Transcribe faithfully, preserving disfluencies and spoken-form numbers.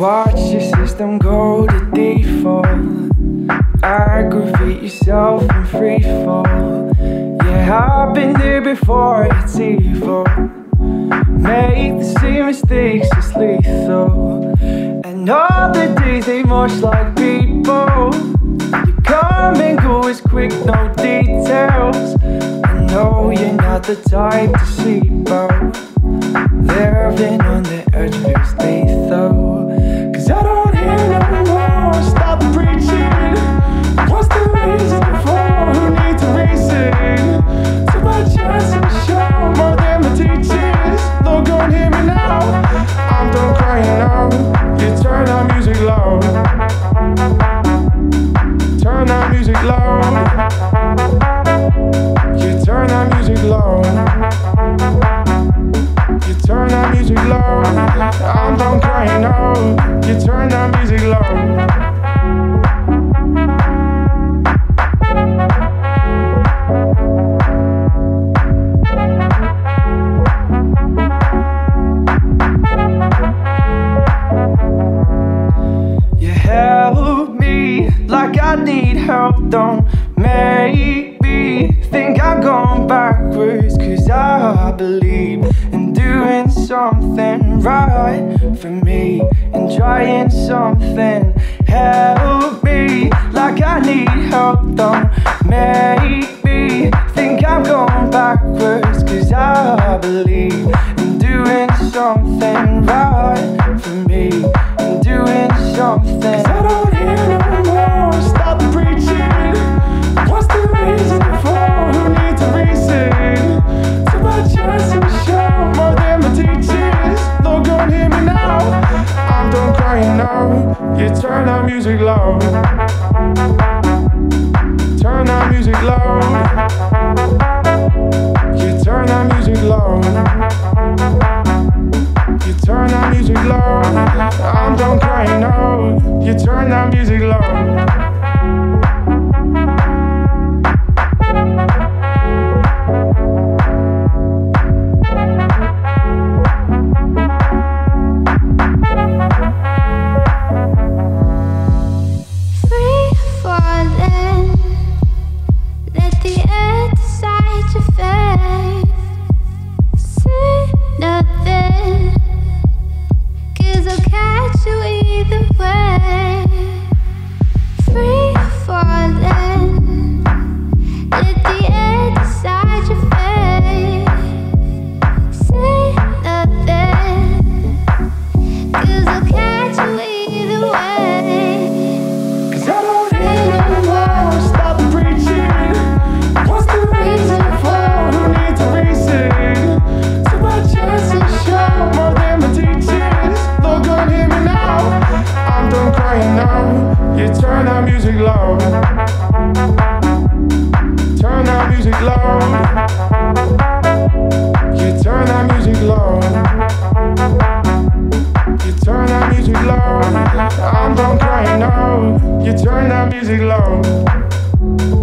watch your system go to default. Aggravate yourself in free fall. Yeah, I've been there before, it's evil. Make the same mistakes, it's lethal. And all the days, they much like people. You come and go as quick, no details. I know you're not the type to sleep out. Living on the edge feels lethal. Cause I don't hear no more, stop preaching. What's the reason for who need to reason? To my chest and show more than my teachings. Don't go and hear me now, I'm done crying now. You turn our music loud. Turn our music loud. You turn our music loud. You turn our music loud. I'm done crying now. You turn our music loud. You help me like I need help. Don't make me think I'm going backwards. Cause I believe in doing something right for me and trying something. Help me like I need help. Don't make me think I'm going backwards. Cause I believe in doing something right for me and doing something. Cause I don't hear no more, stop preaching. What's the reason for who need to reason? To my chest and show more than my teachings. Don't go and hear me now, I'm done crying now. You turn our music loud. Turn our music loud. You turn our music loud. You turn our music loud. I'm done crying now. You turn our music loud. You turn our music loud. Turn our music loud. You turn our music loud. You turn our music loud. I'm done crying now. You turn our music loud.